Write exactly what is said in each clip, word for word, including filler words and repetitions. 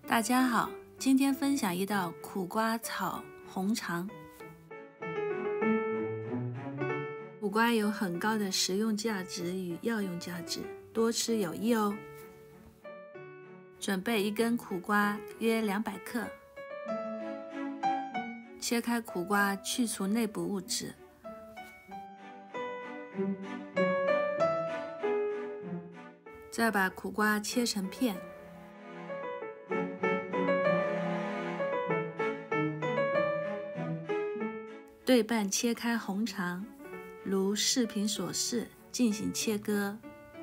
大家好，今天分享一道苦瓜炒红肠。苦瓜有很高的食用价值与药用价值，多吃有益哦。准备一根苦瓜，约两百克。切开苦瓜，去除内部物质。再把苦瓜切成片。对半切开红肠，如视频所示进行切割。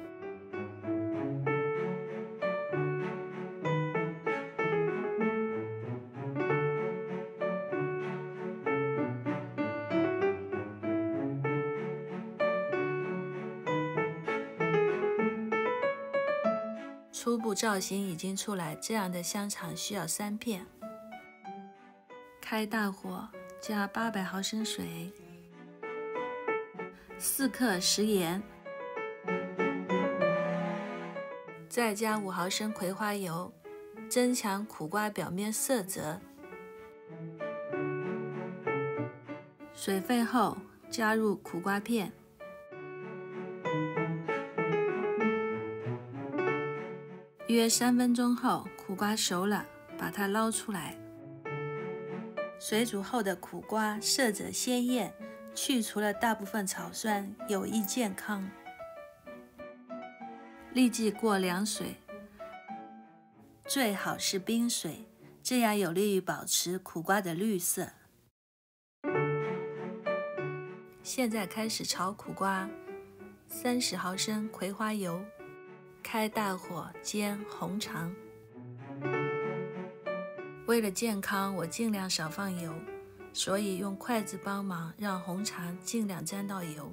初步造型已经出来，这样的香肠需要三片。开大火，加八百毫升水，四克食盐，再加五毫升葵花油，增强苦瓜表面色泽。水沸后，加入苦瓜片。约三分钟后，苦瓜熟了，把它捞出来。水煮后的苦瓜色泽鲜艳，去除了大部分草酸，有益健康。立即过凉水，最好是冰水，这样有利于保持苦瓜的绿色。现在开始炒苦瓜，三十毫升葵花油。开大火煎红肠。为了健康，我尽量少放油，所以用筷子帮忙，让红肠尽量沾到油。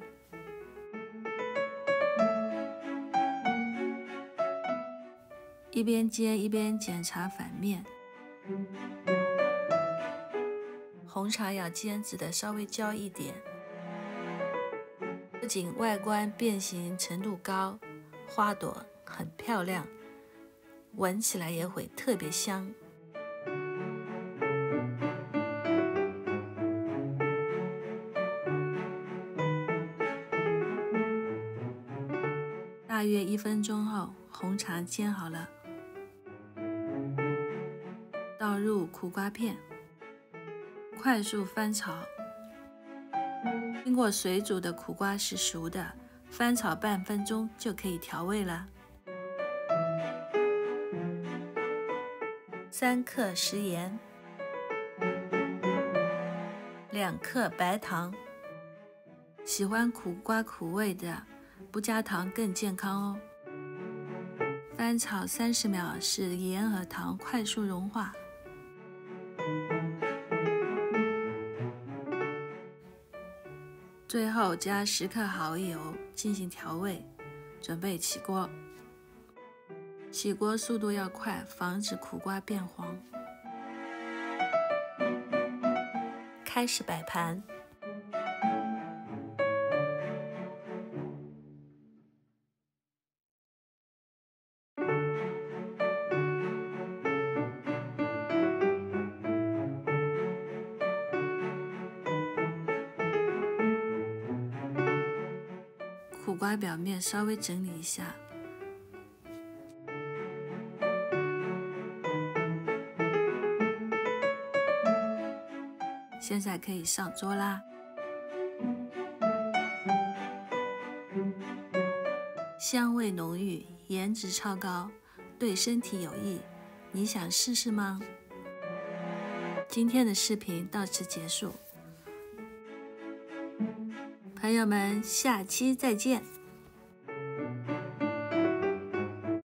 一边煎一边检查反面。红肠要煎制的稍微焦一点，不仅外观变形程度高，花朵很漂亮，闻起来也会特别香。大约一分钟后，红肠煎好了，倒入苦瓜片，快速翻炒。经过水煮的苦瓜是熟的，翻炒半分钟就可以调味了。三克食盐，两克白糖。喜欢苦瓜苦味的，不加糖更健康哦。翻炒三十秒，使盐和糖快速融化。最后加十克蚝油进行调味，准备起锅。起锅速度要快，防止苦瓜变黄。开始摆盘。苦瓜表面稍微整理一下。现在可以上桌啦。香味浓郁，颜值超高，对身体有益。你想试试吗？今天的视频到此结束。朋友们，下期再见。